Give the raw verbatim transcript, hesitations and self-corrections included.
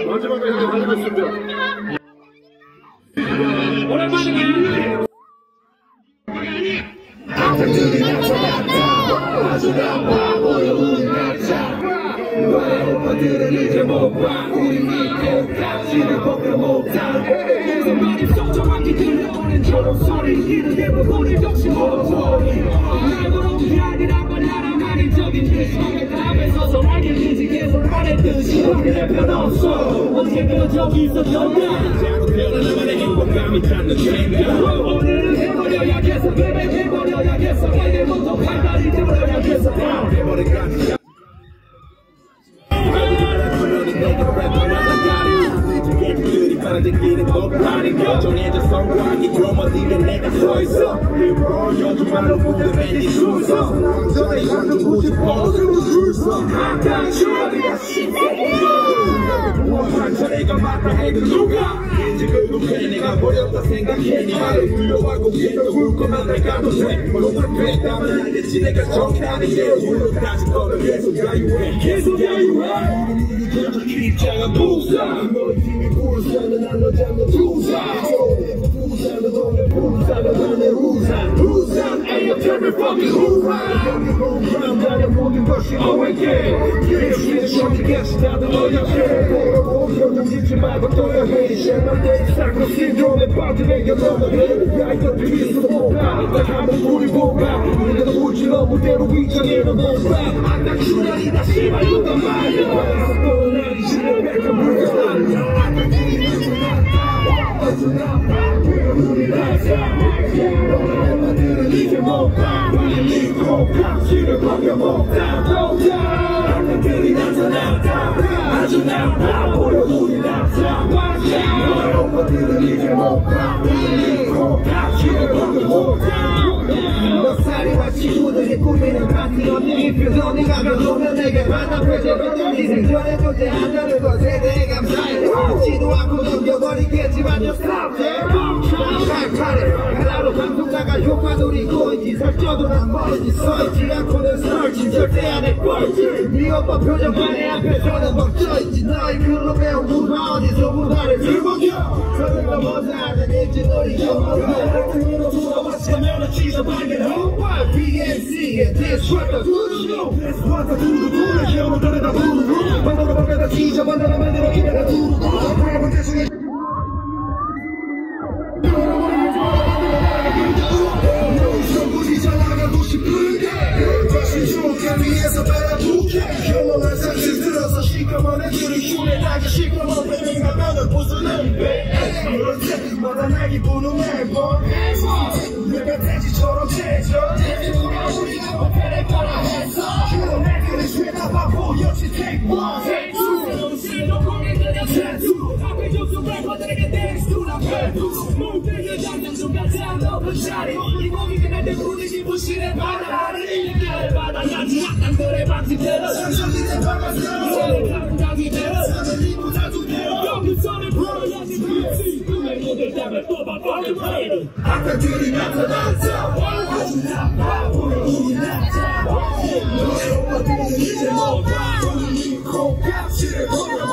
마지막에 향해 달리겠습니다. 오랜만이네. 악당들이 나타났다. 아주라 바보여 우리 나자. 너의 오빠들은 이제 못 봐. 우리 믿고 가지를 벗겨 못한. 계속 많이 속정하게 들려오는 저런 소리. 이를 대고 우리 역시 모노폴리. 날고로 비아니란 건 나라만인적인 듯이 앞에 서서 알겠는지 계속 말했듯이 우리의 편 없어. 언젠가 저기서 졌나. 자꾸 변하나만의 행복감이 닿는 생각. 오늘은 해버려야겠어. 그래 해버려야겠어. 내일부터 팔다리 해버려야겠어. 해버린 것 느끼는 법하는 거 정해져 성공하기 드러머니가 내가 서있어 일부러 요즘말로 무대맨이 줄서 전에 한점 구십 번으로 줄서 한강 추억이가 상처내가 맞다 해도 누가 이제 그렇게 내가 버렸다 생각해 네 말을 두려워하고 계속 울 거면 내가 더 돼 너를 뺐다면 알겠지 내가 정의라는 게 물론까지 너를 계속 야유해 계속 야유해 입장은 부상 너의 팀이 부르사는 난 너 잡는 부상 부상은 너의 부상은 나의 우산 우산 Ayo tell me fucking who I'm who 나의 모든 것이 너에게 예수의 정직했어 나도 너에게 표정 짓지 말고 또여해 셰넌데 사고 신드롬에 빠지내겨 넘어해 야 이것들 있어 못봐 나가면 우리 못봐 우리가 울지 너 무대로 위장해도 못봐 안다 출혈이다 씨발 누가 말려 또 날이 지내 뱉어 물고 우리 나자 너의 엄마들은 이제 못봐 우리 믿고 각시를 벗겨 못다 못다 악당들이 나타났다 아주 나빠 보여 우리 나자 너의 엄마들은 이제 못봐 우리 믿고 각시를 벗겨 못다 너 사리와 친구들이 꾸미는 파티 언니 입혀서 네가 가져오면 내게 반납해줘 네 생전에 존재 안 나는 것 세대에 감사해 지도 않고 넘겨버리겠지만 you're stop 칼칼해 하나로 방송 나갈 효과 누리고 있지 설정도 난 멀지 서있지 않고는 설치 절대 안해 꼴찌 네 오빠 표정 반에 앞에서는 멈춰있지 너의 글로 배운 문화 어디서 문화를 들먹여 서둘러 못하는 일진 너희 경험을 등으로 돌아왔으면 취소 발견 비엔씨의 This what the do This what the do do 시험을 떠내다 부르고 방으로 바뀌다 지저 만나다 만들어 이래다 두르고 프로그램 대중에 너희 잘 나가고 싶은데 다시 좋게 위해서 바라보게 영원한 상실 들어서 시커먼 애들을 흉내 나게 시커먼 배를 가면은 부수는데 그럴 때마다 나기 부는 앨범 내가 돼지처럼 재져 우리가 목표를 따라 했어 그런 애들은 죄다 바보 역시 take one take two 신도 공개되려 태투 앞에 접속 래퍼들에게 dance to the pedal 무대에 당장 좀 가자 높은 자리 이 몸이 그날 때 분위기 부실해 바다를 일가를 받아야지 악당들의 방식대로 상상이된 방아쇠로 손을 잡은 강의대로 사는 이보다 두 대로 여기서는 풀어야지 그렇지 꿈의 모델 담을 뽑아 버린 플레이를 악당들이 나타났어 아주 나빠 보여 우리 나자 너의 오빠들은 이제 못봐 우리 믿고 값을 벌여